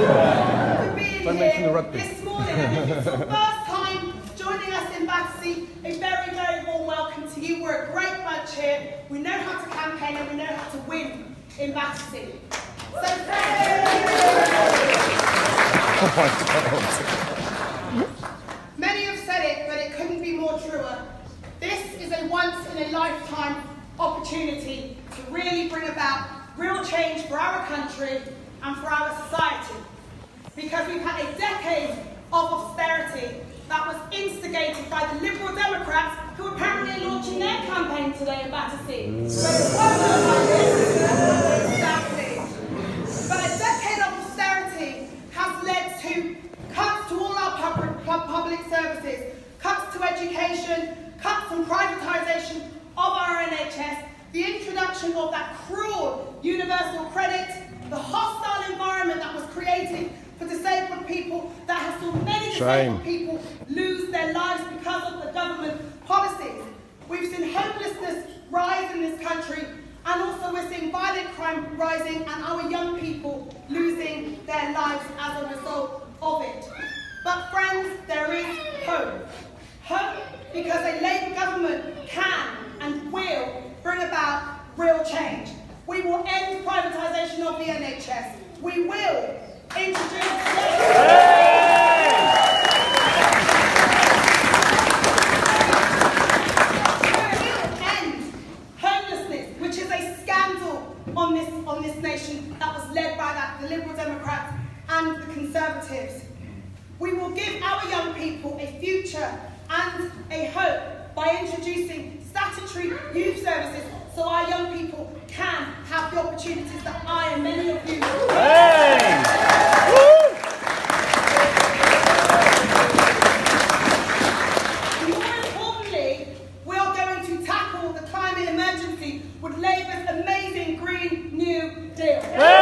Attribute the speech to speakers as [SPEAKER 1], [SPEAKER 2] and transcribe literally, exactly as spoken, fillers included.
[SPEAKER 1] for being here this morning. And if it's your first time joining us in Battersea, a very, very warm welcome to you. We're a great bunch here. We know how to campaign and we know how to win in Battersea. So thank you. Many have said it, but it couldn't be more truer. This is a once-in-a-lifetime opportunity to really bring about real change for our country and for our society. Because we've had a decade of austerity that was instigated by the Liberal Democrats, who are apparently launching their campaign today in Battersea. Mm. So it's wonderful like this. Exactly. But a decade of austerity has led to cuts to all our public, public services, cuts to education, cuts and privatisation of our N H S, the introduction of that cruel universal credit, the hostile environment that was created for disabled people, that has seen many disabled people lose their lives because of the government policies. We've seen homelessness rise in this country, and also we're seeing violent crime rising and our young people losing their lives as a result of it. But friends, there is hope. Hope because a Labour government can and will bring about real change. We will end privatisation of the N H S. We will introduce... We will end homelessness, which is a scandal on this, on this nation that was led by that, the Liberal Democrats and the Conservatives. We will give our young people a future and a hope by introducing statutory youth services so our young people can have the opportunities that I and many of you hey. More importantly, we are going to tackle the climate emergency with Labour's amazing Green New Deal. Hey.